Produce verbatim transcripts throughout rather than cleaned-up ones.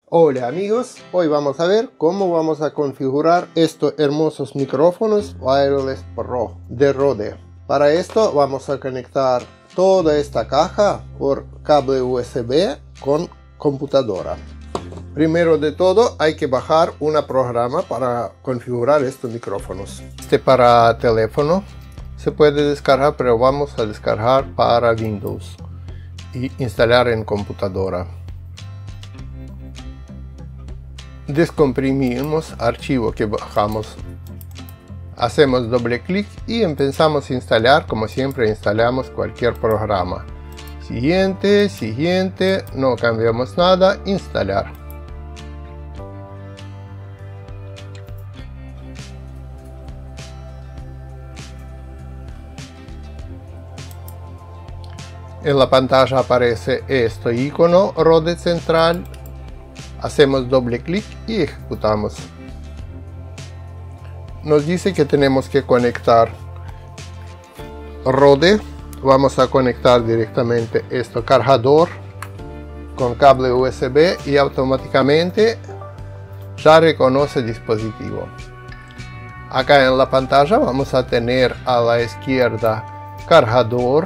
Hola amigos, hoy vamos a ver cómo vamos a configurar estos hermosos micrófonos Wireless Pro de Rode. Para esto vamos a conectar toda esta caja por cable U S B con computadora. Primero de todo hay que bajar un programa para configurar estos micrófonos. Este para teléfono se puede descargar, pero vamos a descargar para Windows y instalar en computadora. Descomprimimos archivo que bajamos, hacemos doble clic y empezamos a instalar. Como siempre instalamos cualquier programa. Siguiente, siguiente, no cambiamos nada, instalar. En la pantalla aparece este icono Rode Central. Hacemos doble clic y ejecutamos. Nos dice que tenemos que conectar Rode. Vamos a conectar directamente este cargador con cable U S B y automáticamente ya reconoce el dispositivo. Acá en la pantalla vamos a tener a la izquierda cargador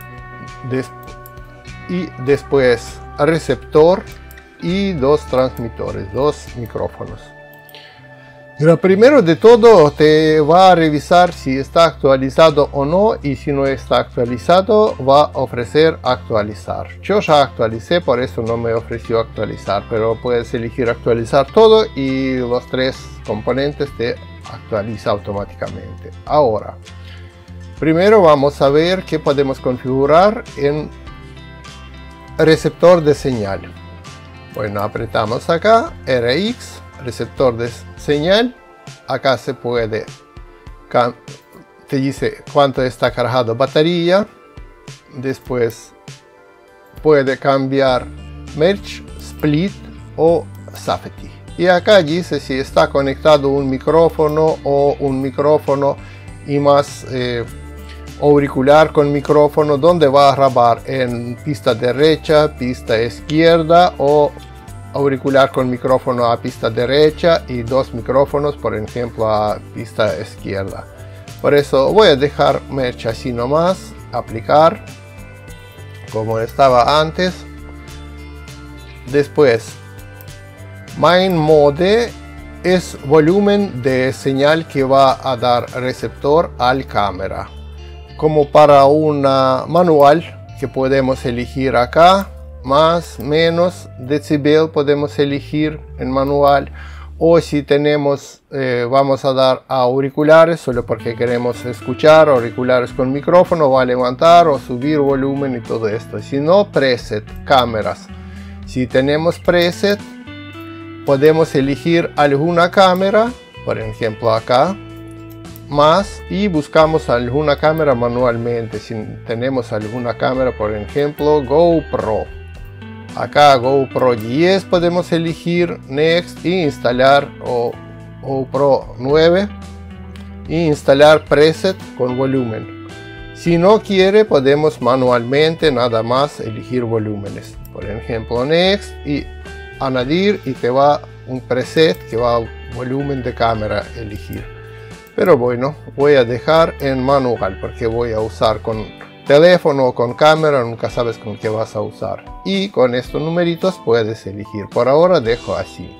y después receptor y dos transmisores, dos micrófonos. Pero primero de todo te va a revisar si está actualizado o no, y si no está actualizado va a ofrecer actualizar. Yo ya actualicé, por eso no me ofreció actualizar, pero puedes elegir actualizar todo y los tres componentes te actualiza automáticamente. Ahora, primero vamos a ver qué podemos configurar en receptor de señal. Bueno, apretamos acá, R X, receptor de señal. Acá se puede, te dice cuánto está cargado batería. Después puede cambiar Merge, Split o Safety. Y acá dice si está conectado un micrófono o un micrófono y más eh, auricular con micrófono, donde va a grabar en pista derecha, pista izquierda, o auricular con micrófono a pista derecha y dos micrófonos, por ejemplo, a pista izquierda. Por eso voy a dejar Merge así nomás, aplicar como estaba antes. Después Main Mode es volumen de señal que va a dar receptor al cámara. Como para una manual que podemos elegir acá, más, menos decibel podemos elegir en manual, o si tenemos, eh, vamos a dar a auriculares, solo porque queremos escuchar auriculares con micrófono, va a levantar o subir volumen y todo esto. Si no, preset, cámaras. Si tenemos preset, podemos elegir alguna cámara, por ejemplo acá, más, y buscamos alguna cámara manualmente. Si tenemos alguna cámara, por ejemplo GoPro, acá GoPro diez podemos elegir Next y instalar, o GoPro nueve y instalar preset con volumen. Si no quiere, podemos manualmente nada más elegir volúmenes, por ejemplo Next y añadir, y te va un preset que va a volumen de cámara elegir. Pero bueno, voy a dejar en manual porque voy a usar con teléfono o con cámara, nunca sabes con qué vas a usar. Y con estos numeritos puedes elegir. Por ahora dejo así.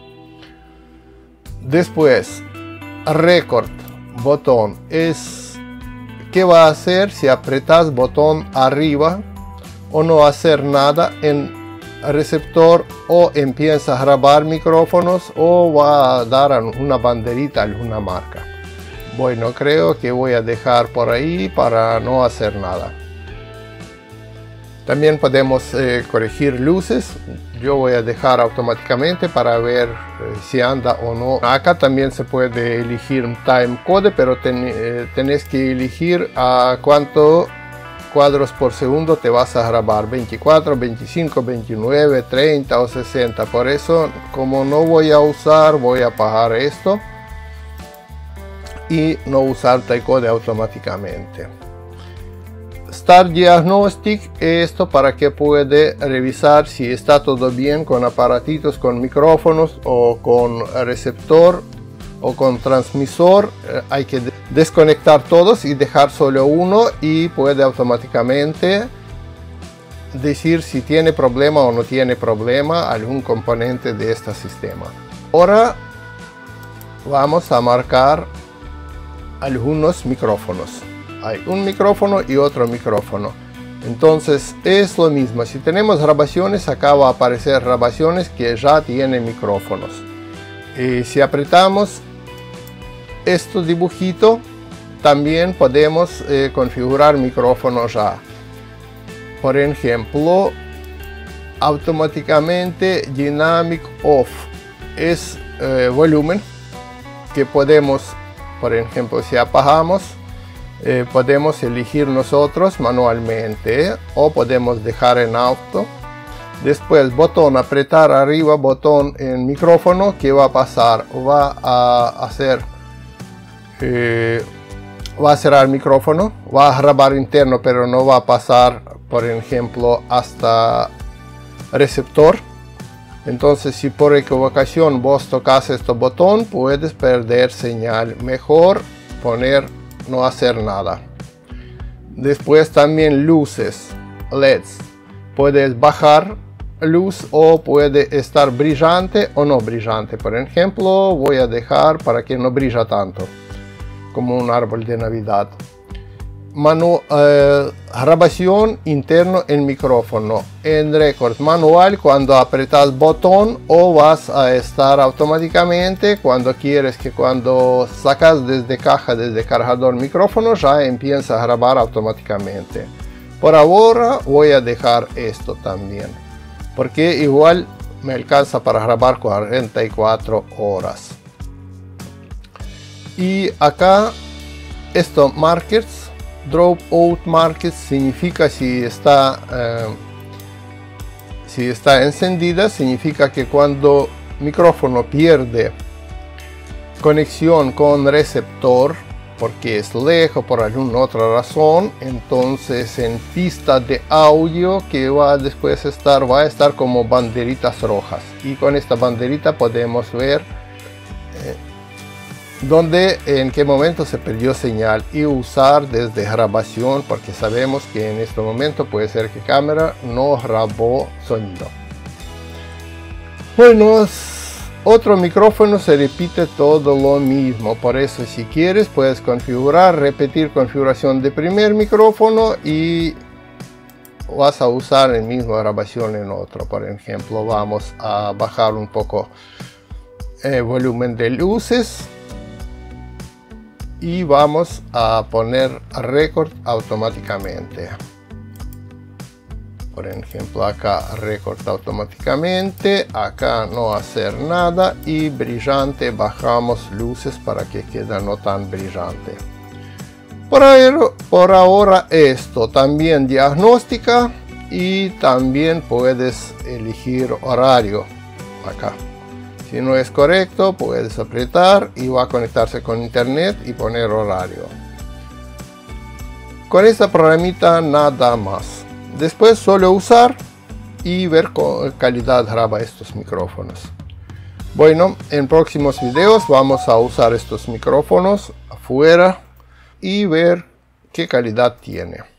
Después, record, botón. Es ¿qué va a hacer si apretas botón arriba o no hacer nada en receptor, o empieza a grabar micrófonos, o va a dar una banderita a alguna marca? Bueno, creo que voy a dejar por ahí para no hacer nada. También podemos eh, corregir luces. Yo voy a dejar automáticamente para ver eh, si anda o no. Acá también se puede elegir un time code, pero ten, eh, tenés que elegir a cuánto cuadros por segundo te vas a grabar, veinticuatro, veinticinco, veintinueve, treinta o sesenta. Por eso, como no voy a usar, voy a apagar esto y no usar time code automáticamente. Start Diagnostic, esto para que puede revisar si está todo bien con aparatitos, con micrófonos o con receptor o con transmisor. Eh, hay que desconectar todos y dejar solo uno y puede automáticamente decir si tiene problema o no tiene problema algún componente de este sistema. Ahora vamos a marcar algunos micrófonos. Hay un micrófono y otro micrófono. Entonces es lo mismo. Si tenemos grabaciones, acá va a aparecer grabaciones que ya tienen micrófonos. Y si apretamos este dibujito, también podemos eh, configurar micrófonos ya. Por ejemplo, automáticamente Dynamic Off es eh, volumen que podemos, por ejemplo, si apagamos, eh, podemos elegir nosotros manualmente o podemos dejar en auto. Después botón apretar arriba, botón en micrófono. ¿Qué va a pasar? Va a hacer eh, va a cerrar el micrófono, va a grabar interno, pero no va a pasar, por ejemplo, hasta receptor. Entonces, si por equivocación vos tocas este botón, puedes perder señal. Mejor poner no hacer nada. Después también luces, L E Ds. Puedes bajar luz o puede estar brillante o no brillante. Por ejemplo, voy a dejar para que no brilla tanto, como un árbol de Navidad. Manu, eh, grabación interno en micrófono. En record manual, cuando apretas botón, o vas a estar automáticamente cuando quieres que cuando sacas desde caja, desde cargador micrófono, ya empieza a grabar automáticamente. Por ahora voy a dejar esto también, porque igual me alcanza para grabar cuarenta y cuatro horas. Y acá esto markers, dropout markers significa si está eh, si está encendida, significa que cuando el micrófono pierde conexión con receptor porque es lejos por alguna otra razón, entonces en pista de audio que va a después estar va a estar como banderitas rojas, y con esta banderita podemos ver eh, donde en qué momento se perdió señal y usar desde grabación, porque sabemos que en este momento puede ser que cámara no grabó sonido. Bueno, otro micrófono se repite todo lo mismo, por eso si quieres puedes configurar, repetir configuración de primer micrófono y vas a usar el mismo grabación en otro. Por ejemplo, vamos a bajar un poco el volumen de luces y vamos a poner record automáticamente. Por ejemplo, acá record automáticamente, acá no hacer nada, y brillante bajamos luces para que quede no tan brillante. Por, ahí, por ahora esto, también diagnóstica, y también puedes elegir horario acá. Si no es correcto, puedes apretar y va a conectarse con internet y poner horario. Con esta programita nada más. Después solo usar y ver con calidad graba estos micrófonos. Bueno, en próximos videos vamos a usar estos micrófonos afuera y ver qué calidad tiene.